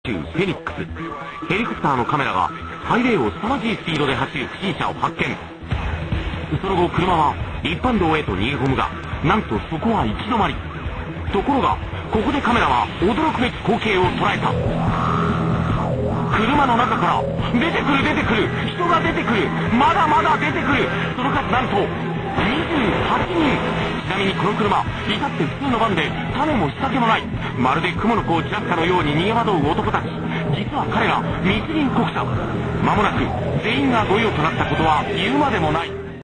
フェニックス。ヘリコプターのカメラがハイウェイを凄まじいスピードで走る不審者を発見。その後車は一般道へと逃げ込むが、なんとそこは行き止まり。ところがここでカメラは驚くべき光景を捉えた。車の中から出てくる人が出てくる、まだまだ出てくる。その数なんと28人。ちなみにこの車、至って普通のバンで種も仕掛けもない。まるで蜘蛛の子を散らすかのように逃げ惑う男たち。実は彼ら密林国者。間もなく全員が御用となったことは言うまでもない。